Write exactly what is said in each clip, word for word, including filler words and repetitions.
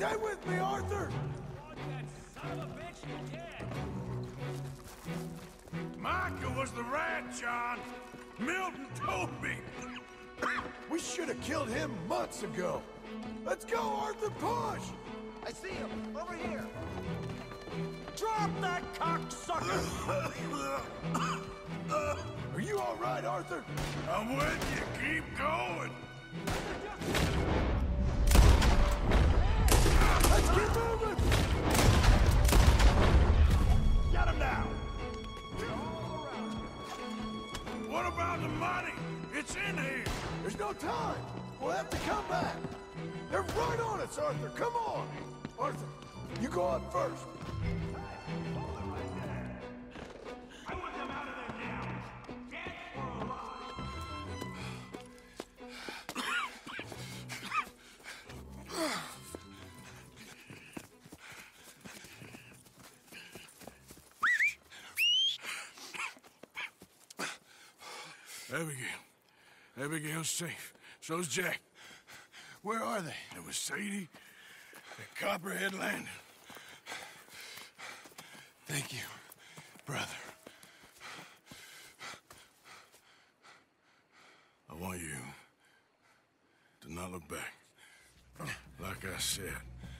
Stay with me, Arthur! Son of a bitch, you're dead! Micah was the rat, John. Milton told me. We should have killed him months ago. Let's go, Arthur, push! I see him, over here. Drop that cocksucker! Are you all right, Arthur? I'm with you. Keep going. Let's keep moving! Get him now. What about the money? It's in here. There's no time. We'll have to come back. They're right on us, Arthur. Come on. Arthur, you go up first. I want them out of there now. Dead or alive. Abigail. Abigail's safe. So's Jack. Where are they? It was Sadie at Copperhead Landing. Thank you, brother. I want you to not look back. Like I said.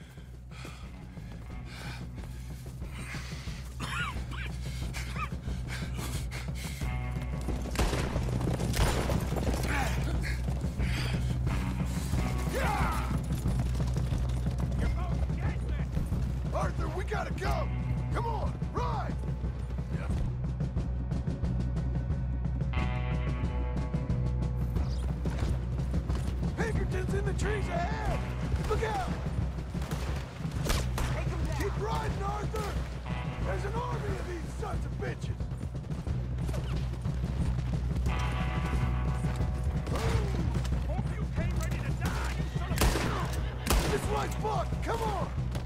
Arthur, we gotta go! Come on, ride! Pinkerton's in the trees ahead! Look out! Keep riding, Arthur! There's an army of these sons of bitches! Hope you came ready to die, you son of a... This light's blocked! Come on!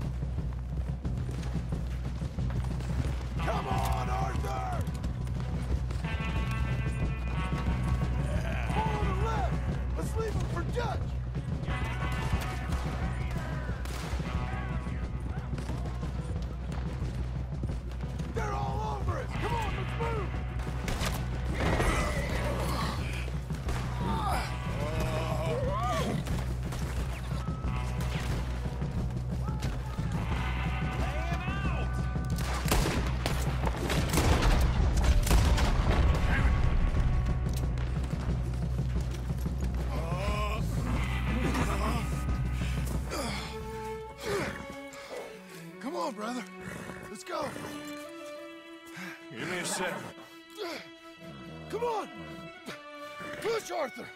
Come on, Arthur! Follow the left! Let's leave him for Dutch! They're all over us! Come on, let's move! Come on, brother. Let's go. Give me a second. Come on! Push, Arthur!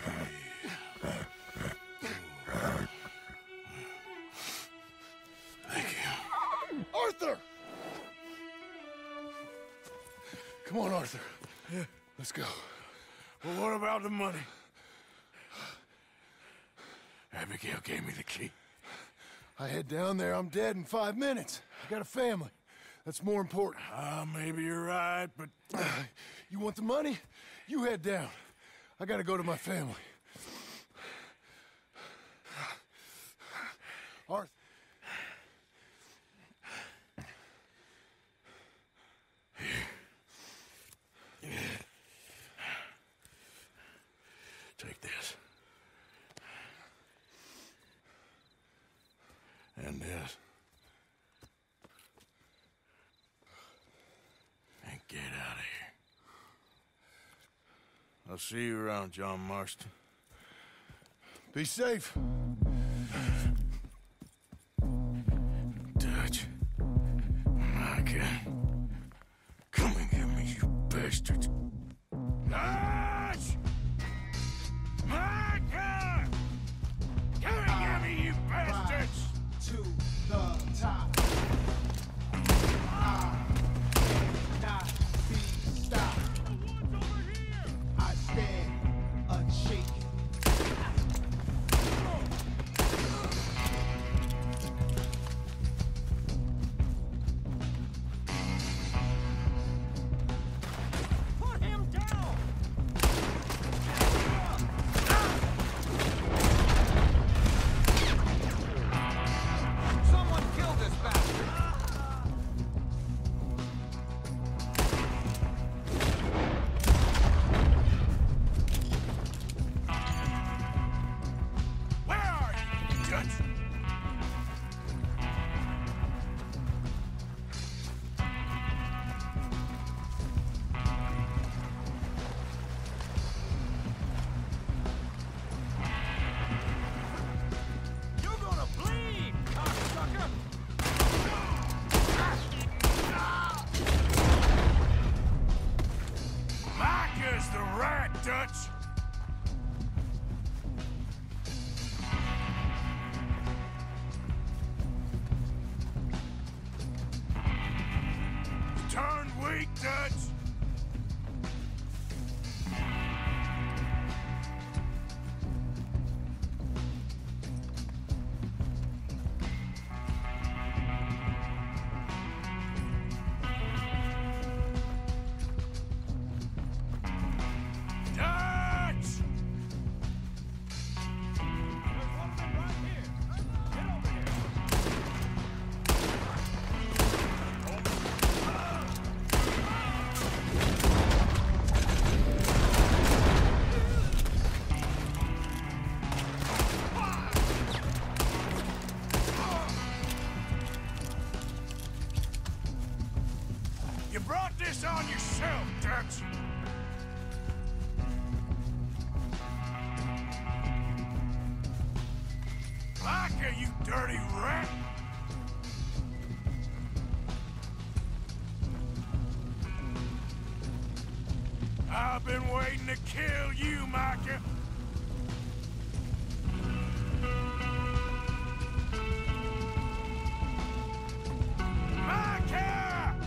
Thank you. Arthur! Come on, Arthur. Yeah. Let's go. Well, what about the money? Abigail gave me the key. I head down there, I'm dead in five minutes. I got a family. That's more important. Ah, uh, maybe you're right, but... Uh, you want the money? You head down. I gotta go to my family. Arthur. Take this. And this. And get out of here. I'll see you around, John Marston. Be safe. Dutch. Micah. Come and get me, you bastards. Dutch! Micah! Come and get me, you bastards! To the top. I cannot be stopped. I stand unshaken. Put him down! Dutch! You brought this on yourself, Dutch! Like you dirty rat! I've been waiting to kill you, Micah! Micah!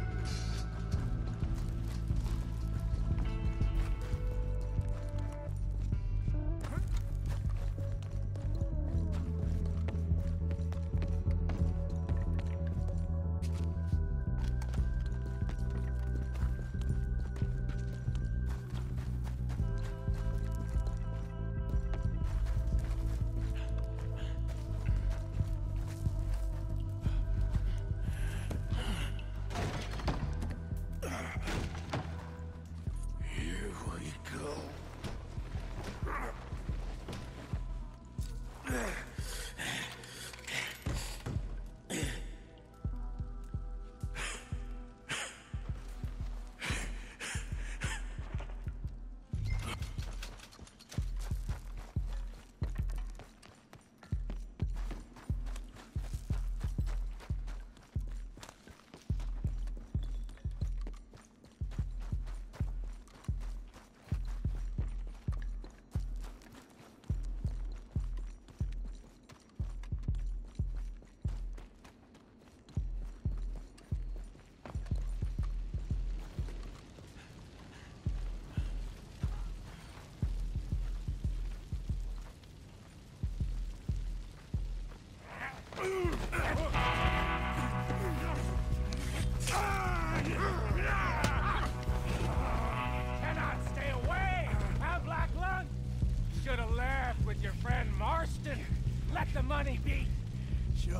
Cannot stay away, huh, Black Lung? Should have left with your friend Marston. Let the money be. Sure.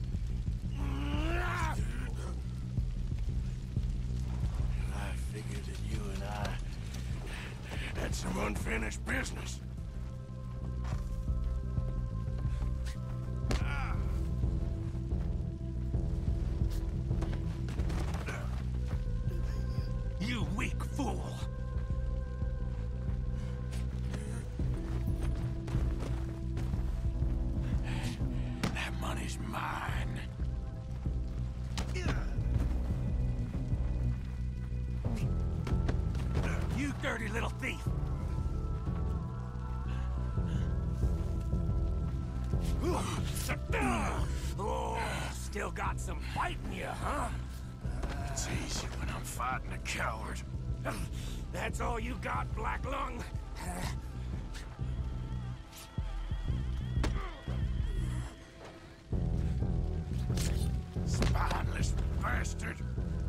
I figured that you and I had some unfinished business. You weak fool. That money's mine. You dirty little thief. Oh, still got some fight in you, huh? It's easy when I'm fighting a coward. That's all you got, Black Lung? Spineless bastard.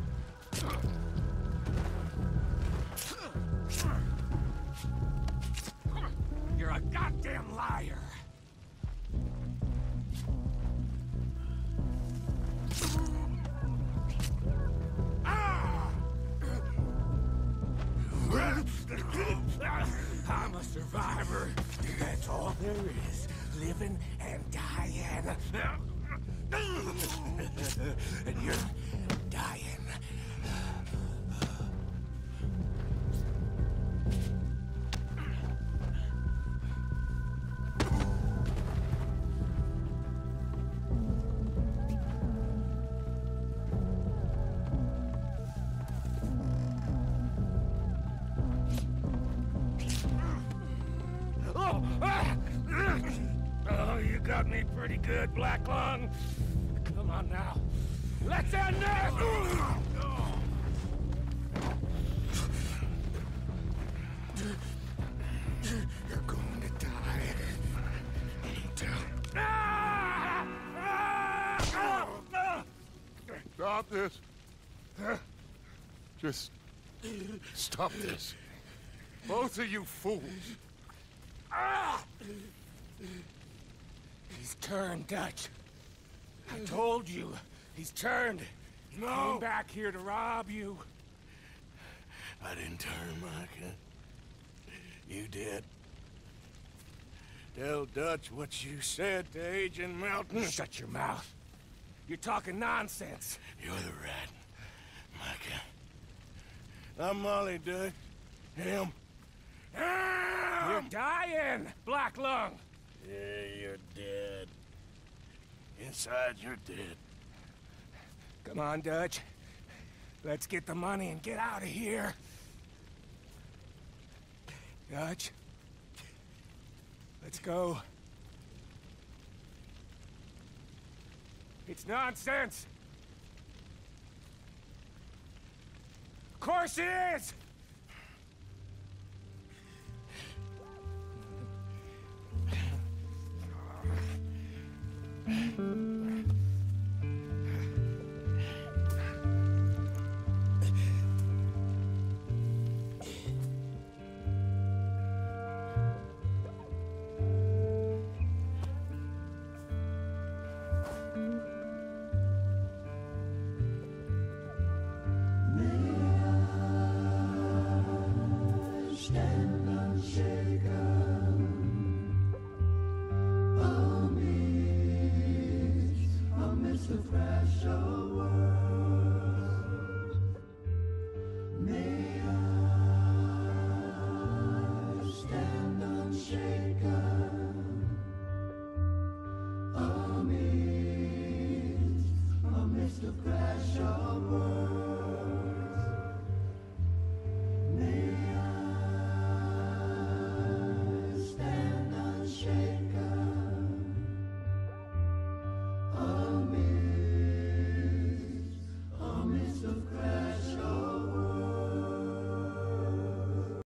You're a goddamn liar. I'm a survivor. That's all there is. Living and dying. And you're dying. Oh, you got me pretty good, Black Lung. Come on now. Let's end this! stop this. Just stop this. Both of you fools. Ah! He's turned, Dutch. I told you, he's turned. He No. came back here to rob you. I didn't turn, Micah. You did. Tell Dutch what you said to Agent Melton. Shut your mouth. You're talking nonsense. You're the rat, Micah. I'm Molly, Dutch. Him. You're Him! dying, Black Lung. Yeah, you're dead. Inside, you're dead. Come on, Dutch. Let's get the money and get out of here. Dutch. Let's go. It's nonsense. Of course it is! Crash